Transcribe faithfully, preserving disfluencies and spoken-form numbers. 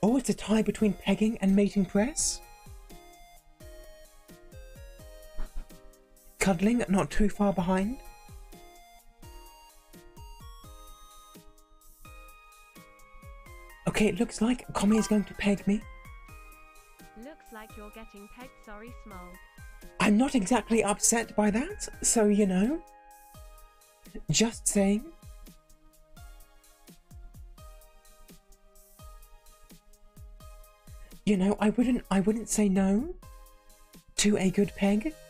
Oh, it's a tie between pegging and mating press. Cuddling, not too far behind. Okay, it looks like Commie is going to peg me. Looks like you're getting pegged, sorry, Small. I'm not exactly upset by that, so you know. Just saying. You know, I wouldn't I wouldn't say no to a good peg.